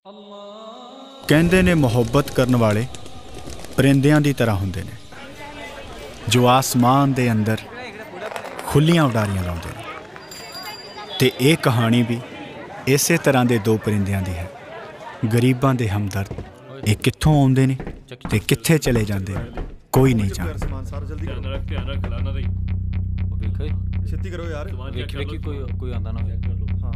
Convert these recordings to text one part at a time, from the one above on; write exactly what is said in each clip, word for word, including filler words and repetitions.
ਕਹਿੰਦੇ ਨੇ ਮੁਹੱਬਤ ਕਰਨ ਵਾਲੇ परिंदियां की तरह होंदे ने जो आसमान के अंदर खुलियां उडारियां लाउंदे ने। ते ये कहानी भी इस तरह के दो परिंदियां दी है। गरीबां दे हमदर्द ये कित्थों आउंदे ने ते कित्थे चले जांदे ने कोई नहीं जानदा। छेती करो यार, देखी देखी कोई कोई आंदा ना हो।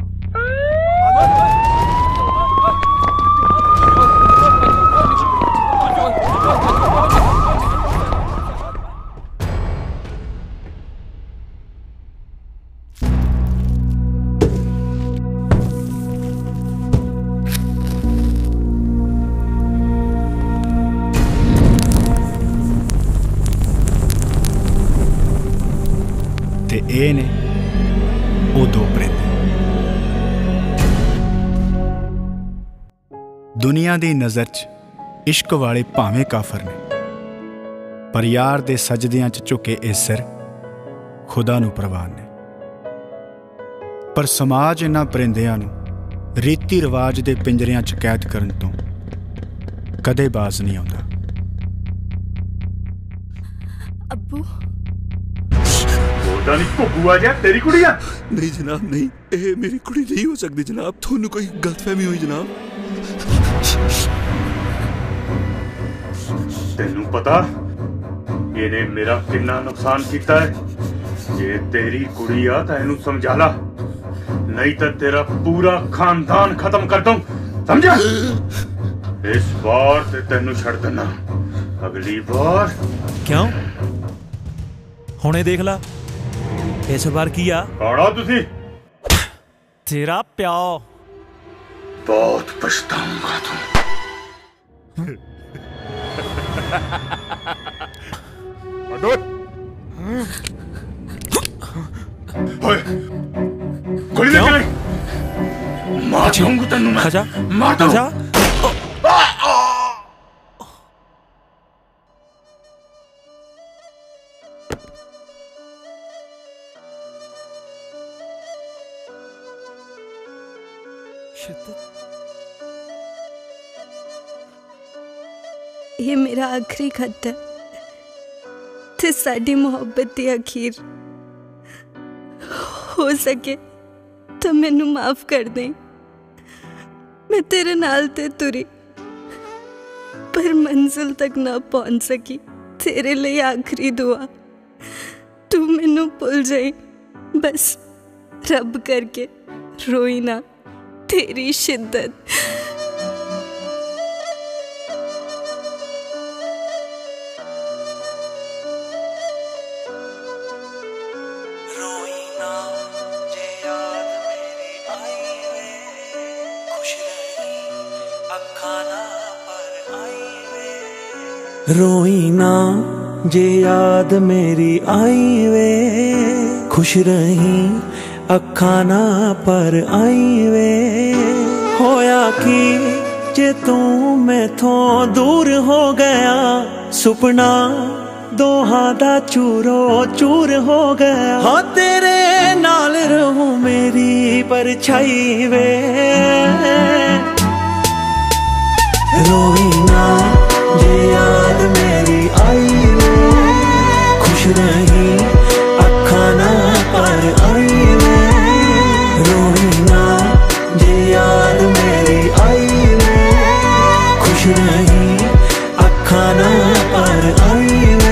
ते ये ने वो दो परिंदे। दुनिया की नज़र च इश्क वाले भावें काफर ने, पर यार दे सजदियां च झुके ए सिर खुदा नू प्रवान ने। पर समाज इन्हां परिंदियां नू रीति रिवाज दे पिंजरियां च कैद करन तो कदे बाज नहीं आउंदा। अब्बू नहीं भुआ जा तेरी कुड़ी आ? नहीं जनाब नहीं, ये मेरी कुड़ी नहीं हो सकती जनाब, थोनू कोई गलतफहमी हुई जनाब। तेनू पता इन्हें मेरा कितना नुकसान किया है? जे तेरी कुड़ी आ तो इनू समझा ला, नहीं तो तेरा पूरा खानदान खत्म कर दूं, समझा? इस बार ते तेनू छड़ देना, अगली बार क्यों हुणे देख ला इस बार की आ काड़ा तुसी तेरा प्याओ बहुत पछताऊंगा तू। गोली लेके ले, मार दूंगा तेनू मैं, आजा मार दूंगा। ये मेरा आखिरी खत है ते साडी मोहब्बत की अखीर। हो सके तो मैनू माफ कर दे, मैं तेरे नाल ते तुरी पर मंजिल तक ना पहुंच सकी। तेरे लिए आखिरी दुआ, तू मैनू भुल जाई बस, रब करके रोई ना, तेरी शिद्दत। रोई ना जे याद मेरी आई वे, खुश रही अखा ना पर आई वे। होया कि जे तू मैथों दूर हो गया, सुपना दोहां दा चूरो चूर हो गया। हाँ तेरे नाल रहूं मेरी परछाई वे। रोई ना जे याद मेरी आई वे, खुश रही अखा ना पर आई वे। रोई ना जे याद मेरी आई वे, खुश रही अखा ना पर आई वे।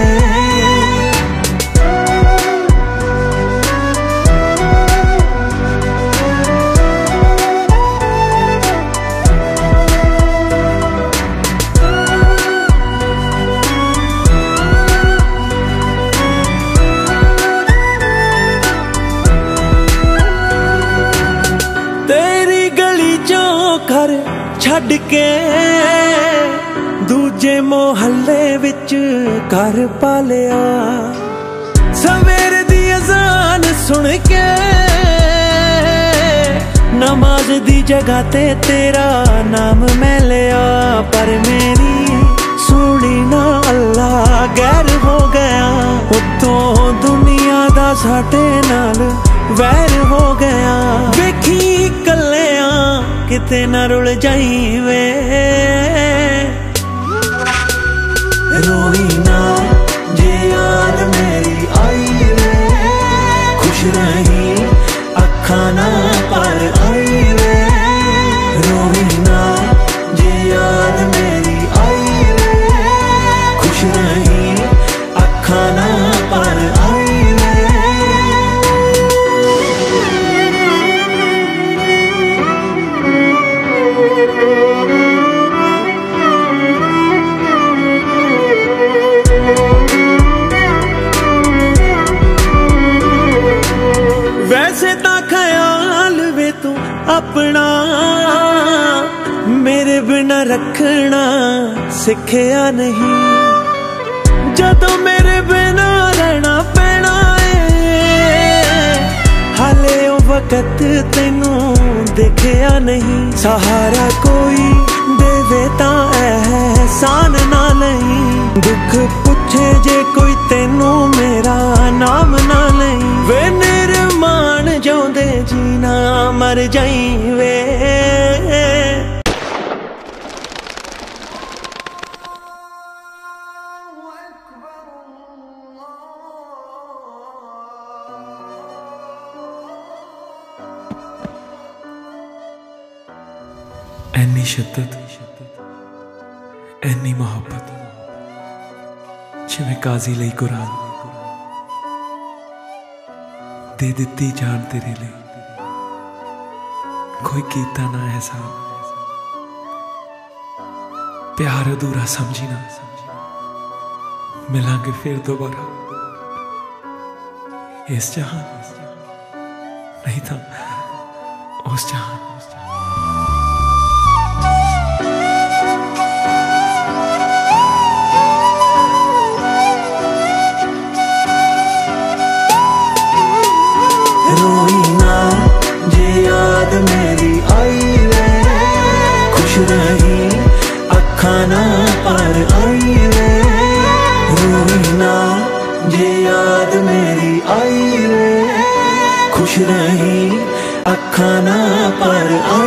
छड़ के दूजे मोहल्ले विच घर पालिया, सवेरे दी अजान सुन के नमाज दी जगह ते तेरा नाम मैं लिया। पर मेरी सुनी ना अल्लाह गैर हो गया, उतों दुनिया दा साडे नाल वैर हो गया। वेखी कल्लियां किते ना रुल जाई वे रोई ना जे याद मेरी आई वे खुश रही अखा ना पर आई वे रोई ना जे याद मेरी आई वे खुश रही अखा ना पर आई वे वैसे ता ख्याल वे तू अपना मेरे बिना रखना सिखया नहीं जदों मेरे बिना रहना पैना है हाले ओ वक्त तेनू देखया नहीं सहारा कोई देवे ता एहसान ना लई दुख पुछे जे कोई तेनू मेरा नाम ना लई वे निर्माण जोंदे जीना मर जाई वे ऐनी शिद्दत ऐनी मोहब्बत जिवें काजी लई कुरान दे दिती जान तेरे लिए कोई कीता ना एहसान प्यार अधूरा समझी ना मिलांगे फिर दोबारा इस जहान नहीं था उस जहान रोई ना जे याद मेरी आई वे खुश रही अखा ना पर आई वे रोई ना जे याद मेरी आई वे खुश रही अखा ना पर आई